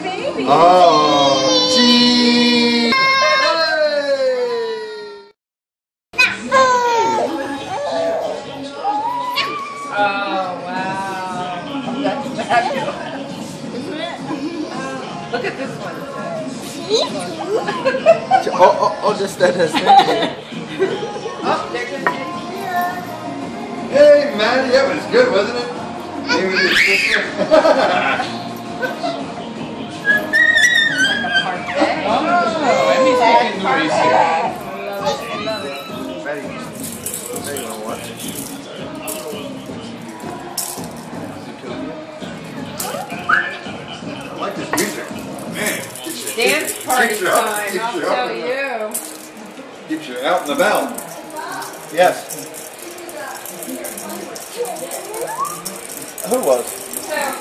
baby. Oh, gee. Oh, wow. That's fabulous. Isn't it? Look at this one. Oh, just that has been. Oh, there goes it. Hey, Maddie, that was good, wasn't it? Maybe with your sister. Like a parfait. Oh, Emmy's making noise here. I love it. Maddie, you want to watch? I like this music. Man, Dance party keeps you up, time, keeps I'll you tell up. you. Keeps you out and about. Yes. Who was? So,